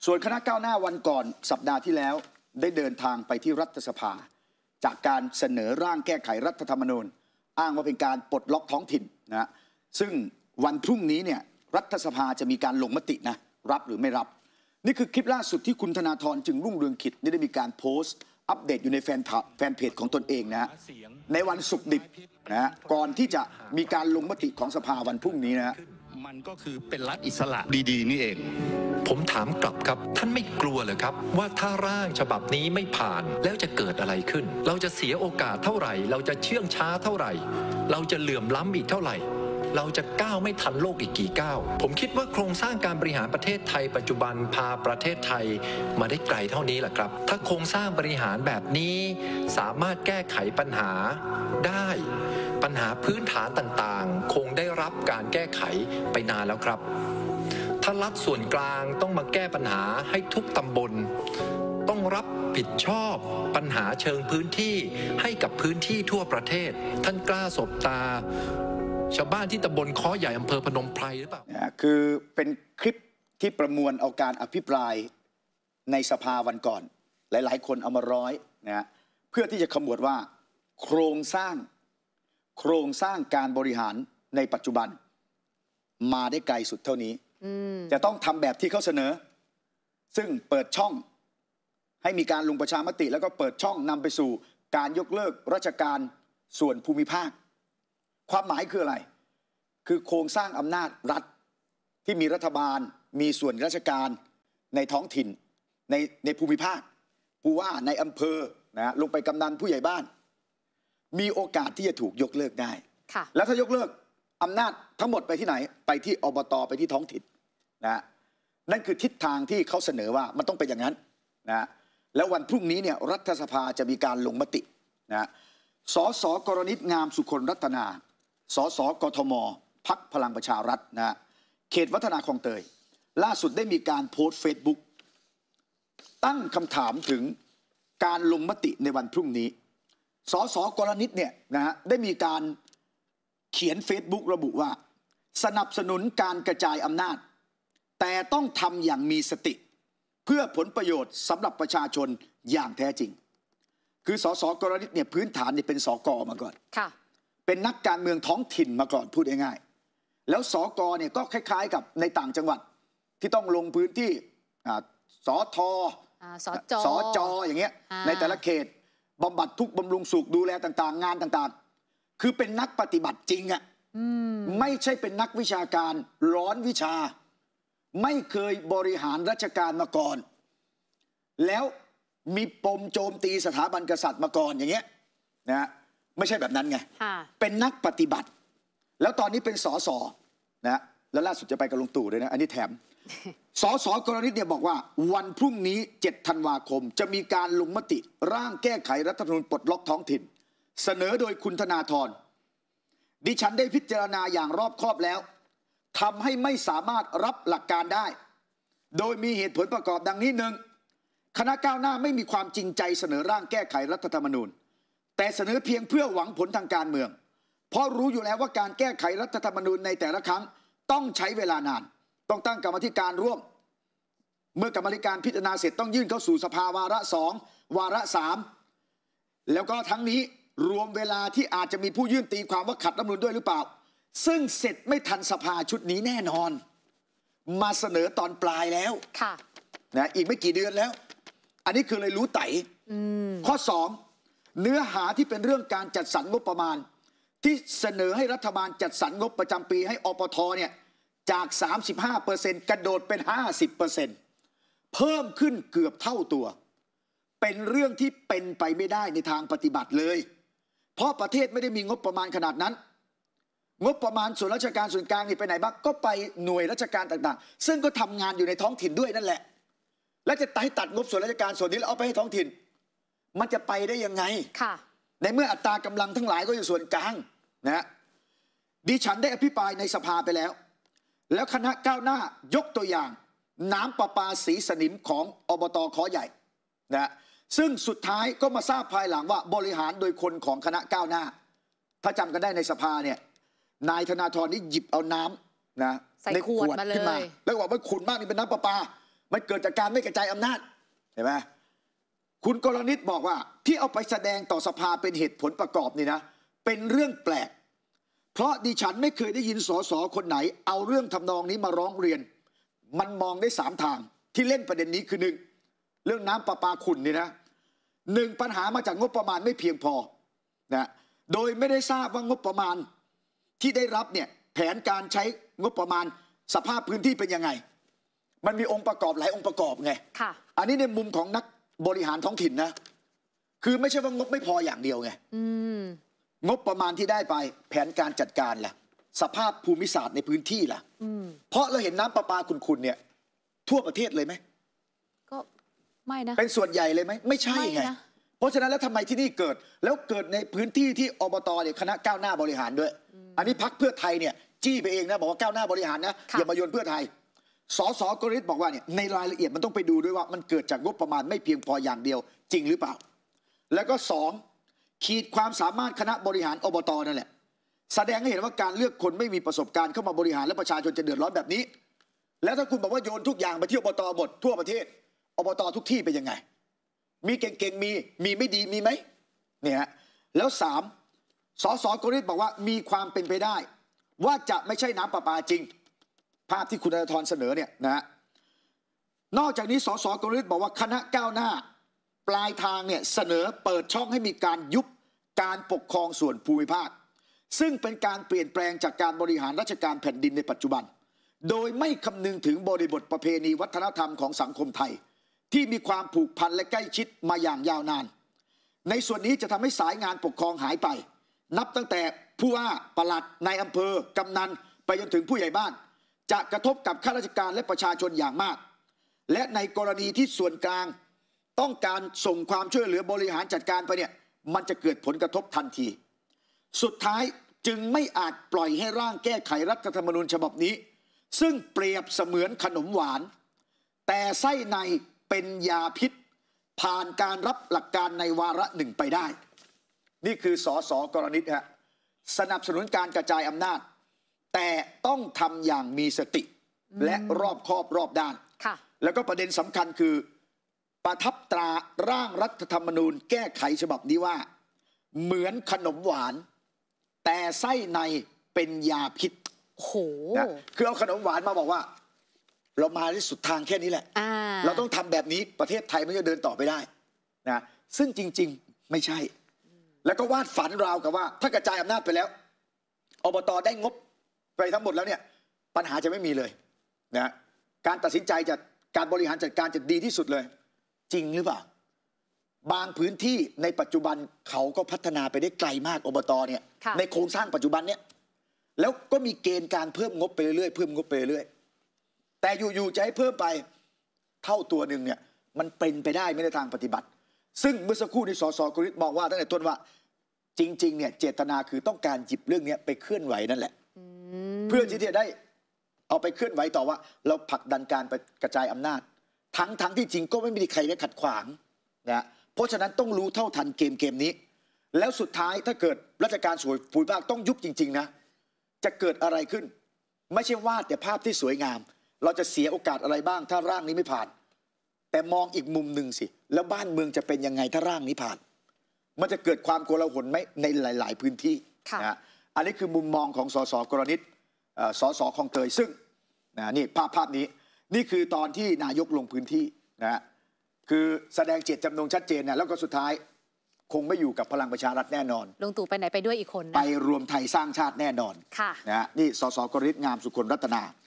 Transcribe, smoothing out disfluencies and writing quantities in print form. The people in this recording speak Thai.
ส่วนคณะก้าวหน้าวันก่อนสัปดาห์ที่แล้วได้เดินทางไปที่รัฐสภาจากการเสนอร่างแก้ไขรัฐธรรมนูญอ้างว่าเป็นการปลดล็อกท้องถิ่นนะซึ่งวันพรุ่งนี้เนี่ยรัฐสภาจะมีการลงมตินะรับหรือไม่รับนี่คือคลิปล่าสุดที่คุณธนาธรจึงรุ่งเรืองกิจได้มีการโพสต์อัปเดตอยู่ในแฟนเพจของตนเองนะฮะในวันศุกร์ดิบนะก่อนที่จะมีการลงมติของสภาวันพรุ่งนี้นะฮะมันก็คือเป็นรัฐอิสระดีๆนี่เองผมถามกลับครับท่านไม่กลัวเหรอครับว่าถ้าร่างฉบับนี้ไม่ผ่านแล้วจะเกิดอะไรขึ้นเราจะเสียโอกาสเท่าไหร่เราจะเชื่องช้าเท่าไหร่เราจะเหลื่อมล้ำอีกเท่าไหร่เราจะก้าวไม่ทันโลกอีกกี่ก้าวผมคิดว่าโครงสร้างการบริหารประเทศไทยปัจจุบันพาประเทศไทยมาได้ไกลเท่านี้แหละครับถ้าโครงสร้างบริหารแบบนี้สามารถแก้ไขปัญหาได้ปัญหาพื้นฐานต่างๆคงได้รับการแก้ไขไปนานแล้วครับถ้ารัฐส่วนกลางต้องมาแก้ปัญหาให้ทุกตำบลต้องรับผิดชอบปัญหาเชิงพื้นที่ให้กับพื้นที่ทั่วประเทศท่านกล้าสบตาชาวบ้านที่ตำบลค้อใหญ่อำเภอพนมไพรหรือเปล่าคือเป็นคลิปที่ประมวลเอาการอภิปรายในสภาวันก่อนหลายๆคนเอามาร้อยนะเพื่อที่จะขมวดว่าโครงสร้างการบริหารในปัจจุบันมาได้ไกลสุดเท่านี้จะต้องทำแบบที่เขาเสนอซึ่งเปิดช่องให้มีการลงประชามติแล้วก็เปิดช่องนำไปสู่การยกเลิกราชการส่วนภูมิภาคความหมายคืออะไรคือโครงสร้างอำนาจรัฐที่มีรัฐบาลมีส่วนราชการในท้องถิ่นในภูมิภาคผู้ว่าในอำเภอนะลงไปกำนันผู้ใหญ่บ้านมีโอกาสที่จะถูกยกเลิกได้แล้วถ้ายกเลิกอำนาจทั้งหมดไปที่ไหนไปที่อบตไปที่ท้องถิ่นนะนั่นคือทิศทางที่เขาเสนอว่ามันต้องเป็นอย่างนั้นนะแล้ววันพรุ่งนี้เนี่ยรัฐสภาจะมีการลงมตินะสสกรณิตงามสุคนรัตนาสสกทมพรรคพลังประชารัฐนะเขตวัฒนาคลองเตยล่าสุดได้มีการโพสต์เฟซบุ๊กตั้งคำถามถึงการลงมติในวันพรุ่งนี้สสกรณิตเนี่ยนะได้มีการเขียนเฟซบุ๊กระบุว่าสนับสนุนการกระจายอำนาจแต่ต้องทำอย่างมีสติเพื่อผลประโยชน์สำหรับประชาชนอย่างแท้จริงคือสสกรณิตเนี่ยพื้นฐานเนี่ยเป็นสกมาก่อนเป็นนักการเมืองท้องถิ่นมาก่อนพูดง่ายๆแล้วสกเนี่ยก็คล้ายๆกับในต่างจังหวัดที่ต้องลงพื้นที่สทสจอย่างเงี้ยในแต่ละเขตบำบัดทุกข์บำรุงสุขดูแลต่างๆงานต่างๆคือเป็นนักปฏิบัติจริงอ่ะไม่ใช่เป็นนักวิชาการร้อนวิชาไม่เคยบริหารราชการมาก่อนแล้วมีปมโจมตีสถาบันกษัตริย์มาก่อนอย่างเงี้ยนะไม่ใช่แบบนั้นไงเป็นนักปฏิบัติแล้วตอนนี้เป็นสสนะแล้วล่าสุดจะไปกับลุงตู่ด้วยนะอันนี้แถมสสกรณิตเนี่ยบอกว่าวันพรุ่งนี้7 ธันวาคมจะมีการลงมติร่างแก้ไขรัฐธรรมนูญปลดล็อกท้องถิ่นเสนอโดยคุณธนาธรดิฉันได้พิจารณาอย่างรอบคอบแล้วทำให้ไม่สามารถรับหลักการได้โดยมีเหตุผลประกอบดังนี้1คณะก้าวหน้าไม่มีความจริงใจเสนอร่างแก้ไขรัฐธรรมนูญแต่เสนอเพียงเพื่อหวังผลทางการเมืองเพราะรู้อยู่แล้วว่าการแก้ไขรัฐธรรมนูญในแต่ละครั้งต้องใช้เวลานานต้องตั้งกรรมธิการร่วมเมื่อกรรมธิการพิจารณาเสร็จต้องยื่นเข้าสู่สภาวาระ2วาระ3แล้วก็ทั้งนี้รวมเวลาที่อาจจะมีผู้ยื่นตีความว่าขัดรัฐธรรมนูญด้วยหรือเปล่าซึ่งเสร็จไม่ทันสภาชุดนี้แน่นอนมาเสนอตอนปลายแล้วนะอีกไม่กี่เดือนแล้วอันนี้คือเลยรู้ไต่ข้อ2เนื้อหาที่เป็นเรื่องการจัดสรรงบประมาณที่เสนอให้รัฐบาลจัดสรรงบประจำปีให้อปทเนี่ยจาก 35% กระโดดเป็น 50% เพิ่มขึ้นเกือบเท่าตัวเป็นเรื่องที่เป็นไปไม่ได้ในทางปฏิบัติเลยเพราะประเทศไม่ได้มีงบประมาณขนาดนั้นงบประมาณส่วนราชการส่วนกลางนี่ไปไหนบ้างก็ไปหน่วยราชการต่างๆซึ่งก็ทำงานอยู่ในท้องถิ่นด้วยนั่นแหละแล้วจะให้ตัดงบส่วนราชการส่วนนี้แล้วเอาไปให้ท้องถิ่นมันจะไปได้ยังไงในเมื่ออัตรากำลังทั้งหลายก็อยู่ส่วนกลางนะดิฉันได้อภิปรายในสภาไปแล้วคณะก้าวหน้ายกตัวอย่างน้ำประปาสีสนิมของอบต.ค้อใหญ่นะซึ่งสุดท้ายก็มาทราบภายหลังว่าบริหารโดยคนของคณะก้าวหน้าถ้าจำกันได้ในสภาเนี่ยนายธนาธรนี่หยิบเอาน้ำนะในขวดขึ้นมาแล้วบอกว่าขุ่นมากนี่เป็นน้ำประปามันเกิดจากการไม่กระจายอำนาจเห็นไหมคุณกรณิตบอกว่าที่เอาไปแสดงต่อสภาเป็นเหตุผลประกอบนี่นะเป็นเรื่องแปลกเพราะดิฉันไม่เคยได้ยินสสคนไหนเอาเรื่องทำนองนี้มาร้องเรียนมันมองได้3 ทางที่เล่นประเด็นนี้คือ1เรื่องน้ำประปาขุ่นนี่นะ1ปัญหามาจากงบประมาณไม่เพียงพอนะโดยไม่ได้ทราบว่างบประมาณที่ได้รับเนี่ยแผนการใช้งบประมาณสภาพพื้นที่เป็นยังไงมันมีองค์ประกอบหลายองค์ประกอบไงอันนี้ในมุมของนักบริหารท้องถิ่นนะคือไม่ใช่ว่างบไม่พออย่างเดียวไงงบประมาณที่ได้ไปแผนการจัดการล่ะสภาพภูมิศาสตร์ในพื้นที่ล่ะเพราะเราเห็นน้ำประปาขุ่นๆเนี่ยทั่วประเทศเลยไหมก็ไม่นะเป็นส่วนใหญ่เลยไหมไม่ใช่ไงเพราะฉะนั้นแล้วทำไมที่นี่เกิดแล้วเกิดในพื้นที่ที่อบตเนี่ยคณะก้าวหน้าบริหารด้วยอันนี้พรรคเพื่อไทยเนี่ยจี้ไปเองนะบอกว่าก้าวหน้าบริหารนะอย่ามาโยนเพื่อไทยสสกฤษบอกว่าเนี่ยในรายละเอียดมันต้องไปดูด้วยว่ามันเกิดจากงบประมาณไม่เพียงพออย่างเดียวจริงหรือเปล่าแล้วก็2ขีดความสามารถคณะบริหารอบตนั่นแหละแสดงให้เห็นว่าการเลือกคนไม่มีประสบการณ์เข้ามาบริหารและประชาชนจะเดือดร้อนแบบนี้แล้วถ้าคุณบอกว่าโยนทุกอย่างไปที่อบตหมดทั่วประเทศอบตทุกที่เป็นยังไงมีเก่งๆมีไม่ดีมีไหมเนี่ยแล้ว3สสกฤษบอกว่ามีความเป็นไปได้ว่าจะไม่ใช่น้ำประปาจริงภาพที่คุณธนาธรเสนอเนี่ยนะนอกจากนี้สสกฤษบอกว่าคณะก้าวหน้าปลายทางเนี่ยเสนอเปิดช่องให้มีการยุบการปกครองส่วนภูมิภาคซึ่งเป็นการเปลี่ยนแปลงจากการบริหารราชการแผ่นดินในปัจจุบันโดยไม่คำนึงถึงบริบทประเพณีวัฒนธรรมของสังคมไทยที่มีความผูกพันและใกล้ชิดมาอย่างยาวนานในส่วนนี้จะทำให้สายงานปกครองหายไปนับตั้งแต่ผู้ว่าปลัดนายอำเภอกำนันไปจนถึงผู้ใหญ่บ้านจะกระทบกับข้าราชการและประชาชนอย่างมากและในกรณีที่ส่วนกลางต้องการส่งความช่วยเหลือบริหารจัดการไปเนี่ยมันจะเกิดผลกระทบทันทีสุดท้ายจึงไม่อาจปล่อยให้ร่างแก้ไขรัฐธรรมนูญฉบับนี้ซึ่งเปรียบเสมือนขนมหวานแต่ไส้ในเป็นยาพิษผ่านการรับหลักการในวาระ1ไปได้นี่คือสสกรณิตฮะสนับสนุนการกระจายอำนาจแต่ต้องทำอย่างมีสติและรอบคอบรอบด้านแล้วก็ประเด็นสำคัญคือประทับตราร่างรัฐธรรมนูญแก้ไขฉบับนี้ว่าเหมือนขนมหวานแต่ไส้ในเป็นยาพิษโหนะคือเอาขนมหวานมาบอกว่าเรามาที่สุดทางแค่นี้แหละเราต้องทำแบบนี้ประเทศไทยมันจะเดินต่อไปได้นะซึ่งจริงๆไม่ใช่แล้วก็วาดฝันราวกับว่าถ้ากระจายอำนาจไปแล้วอบตได้งบไปทั้งหมดแล้วเนี่ยปัญหาจะไม่มีเลยนะการตัดสินใจจากการบริหารจัดการจะดีที่สุดเลยจริงหรือเปล่าบางพื้นที่ในปัจจุบันเขาก็พัฒนาไปได้ไกลมากอบตเนี่ยในโครงสร้างปัจจุบันเนี่ยแล้วก็มีเกณฑ์การเพิ่มงบไปเรื่อยๆเพิ่มงบไปเรื่อยๆแต่อยู่ๆจะให้เพิ่มไปเท่าตัวหนึ่งเนี่ยมันเป็นไปได้ไม่ในทางปฏิบัติซึ่งเมื่อสักครู่นี้สสกฤษมองว่าตั้งแต่ต้นว่าจริงๆเนี่ยเจตนาคือต้องการหยิบเรื่องนี้ไปเคลื่อนไหวนั่นแหละเพื่อที่จะได้เอาไปเคลื่อนไหวต่อว่าเราผลักดันการไปกระจายอำนาจทั้งที่จริงก็ไม่มีใครได้ขัดขวางนะเพราะฉะนั้นต้องรู้เท่าทันเกมนี้แล้วสุดท้ายถ้าเกิดราชการส่วนภูมิภาคต้องยุบจริงๆนะจะเกิดอะไรขึ้นไม่ใช่วาดแต่ภาพที่สวยงามเราจะเสียโอกาสอะไรบ้างถ้าร่างนี้ไม่ผ่านแต่มองอีกมุมหนึ่งสิแล้วบ้านเมืองจะเป็นยังไงถ้าร่างนี้ผ่านมันจะเกิดความโกลาหลไหมในหลายๆพื้นที่นะอันนี้คือมุมมองของสสกรณิตสสคลองเตยซึ่งนี่ภาพนี้นี่คือตอนที่นายกลงพื้นที่นะคือแสดงเจตจำนงชัดเจนนะแล้วก็สุดท้ายคงไม่อยู่กับพลังประชารัฐแน่นอนลุงตู่ไปไหนไปด้วยอีกคนนะไปรวมไทยสร้างชาติแน่นอนนะนี่สสกรณิตงามสุคนรัตนา